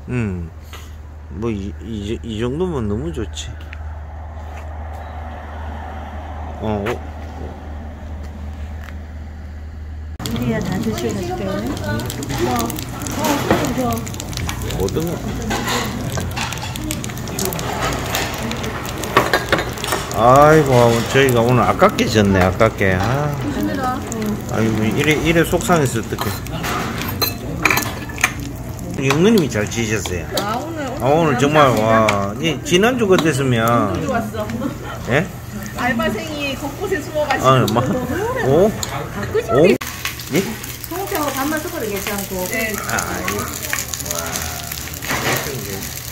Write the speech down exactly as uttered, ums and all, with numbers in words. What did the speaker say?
음, 뭐, 이, 이, 이 정도면 너무 좋지. 어, 어. 우리야 다 드셔볼게. 어, 어, 줘. 고등어. 아이고, 저희가 오늘 아깝게 졌네, 아깝게. 아, 아이고, 이래, 이래 속상해서 어떡해. 영누님이 잘 지셨어요. 아, 오늘, 아, 오늘 정말, 와, 이, 지난주 같았으면. 좋았어. 예? 알바생이 곳곳에 숨어가지고. 아, 막, 오? 아, 그죠? 오? 예? 송태하고 반만 섞어도 괜찮고. 네. 아, 예. 와.